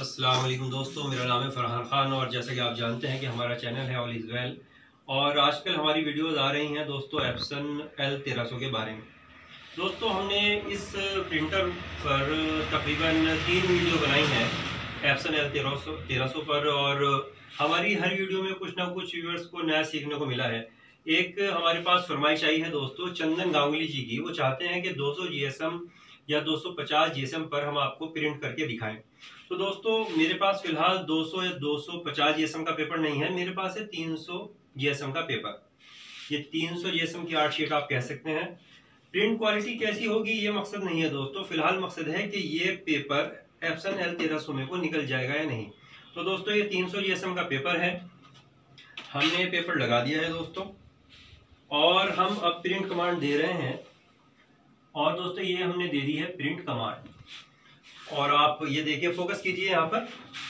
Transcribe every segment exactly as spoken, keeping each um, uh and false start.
अस्सलाम वालेकुम दोस्तों, मेरा नाम है फरहान ख़ान और जैसा कि आप जानते हैं कि हमारा चैनल है ऑल इज़ वेल। और आजकल हमारी वीडियोस आ रही हैं दोस्तों एप्सन एल तेरह सौ के बारे में। दोस्तों हमने इस प्रिंटर पर तकरीबन तीन वीडियो बनाई हैं एप्सन एल तेरह सौ तेरह सौ पर, और हमारी हर वीडियो में कुछ ना कुछ व्यूअर्स को नया सीखने को मिला है। एक हमारे पास फरमाइश आई है दोस्तों चंदन गांगुली जी की, वो चाहते हैं कि दो सौ जीएसएम या दो सौ पचास जीएसएम पर हम आपको प्रिंट करके दिखाएं। तो दोस्तों मेरे पास फिलहाल दो सौ या दो सौ पचास जीएसएम का पेपर नहीं है, मेरे पास है तीन सौ जीएसएम का पेपर। ये तीन सौ जीएसएम की आर्ट शीट आप कह सकते हैं। प्रिंट क्वालिटी कैसी होगी ये मकसद नहीं है दोस्तों, फिलहाल मकसद है कि ये पेपर एप्सन एल तेरह सौ में को निकल जाएगा या नहीं। तो दोस्तों ये तीन सौ जीएसएम का पेपर है, हमने पेपर लगा दिया है दोस्तों और हम अब प्रिंट कमांड दे रहे हैं। और दोस्तों ये हमने दे दी है प्रिंट कमांड, और आप ये देखिए, फोकस कीजिए यहाँ पर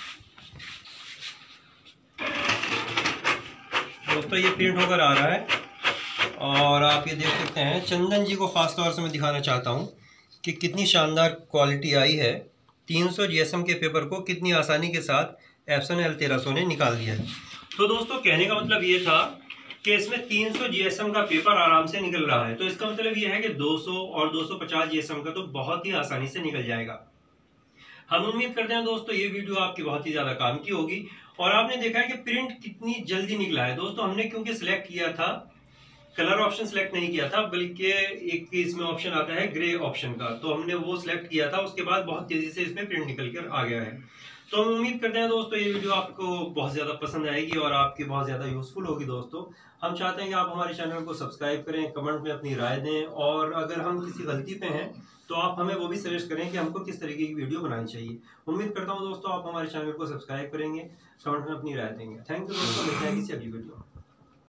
दोस्तों, ये प्रिंट होकर आ रहा है। और आप ये देख सकते हैं, चंदन जी को खास तौर से मैं दिखाना चाहता हूँ कि कितनी शानदार क्वालिटी आई है। तीन सौ जीएसएम के पेपर को कितनी आसानी के साथ एप्सन एल तेरह सौ ने निकाल दिया है। तो दोस्तों कहने का मतलब ये था कि इसमें तीन सौ जीएसएम का पेपर आराम से निकल रहा है, तो इसका मतलब ये है कि दो सौ और दो सौ पचास जीएसएम का तो बहुत ही आसानी से निकल जाएगा। हम उम्मीद करते हैं दोस्तों ये वीडियो आपकी बहुत ही ज्यादा काम की होगी। और आपने देखा है कि प्रिंट कितनी जल्दी निकला है दोस्तों। हमने क्योंकि सिलेक्ट किया था, कलर ऑप्शन सिलेक्ट नहीं किया था, बल्कि एक इसमें ऑप्शन आता है ग्रे ऑप्शन का, तो हमने वो सिलेक्ट किया था। उसके बाद बहुत तेजी से इसमें प्रिंट निकल कर आ गया है। तो हम उम्मीद करते हैं दोस्तों ये वीडियो आपको बहुत ज़्यादा पसंद आएगी और आपकी बहुत ज़्यादा यूजफुल होगी दोस्तों। हम चाहते हैं कि आप हमारे चैनल को सब्सक्राइब करें, कमेंट में अपनी राय दें, और अगर हम किसी गलती पे हैं तो आप हमें वो भी सजेस्ट करें कि हमको किस तरीके की वीडियो बनानी चाहिए। उम्मीद करता हूँ दोस्तों आप हमारे चैनल को सब्सक्राइब करेंगे, कमेंट में अपनी राय देंगे। थैंक यू दोस्तों, मिलते हैं किसी अगली वीडियो में।